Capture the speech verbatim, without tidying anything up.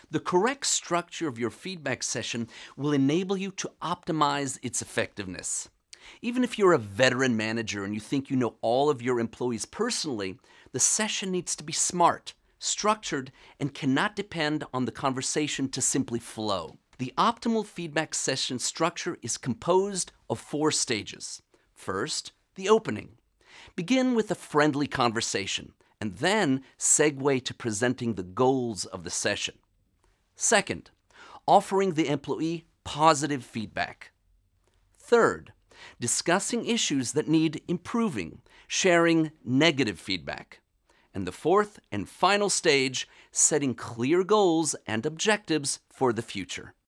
The correct structure of your feedback session will enable you to optimize its effectiveness. Even if you're a veteran manager and you think you know all of your employees personally, the session needs to be smart, structured, and cannot depend on the conversation to simply flow. The optimal feedback session structure is composed of four stages. First, the opening. Begin with a friendly conversation, and then segue to presenting the goals of the session. Second, offering the employee positive feedback. Third, discussing issues that need improving, sharing negative feedback. And the fourth and final stage, setting clear goals and objectives for the future.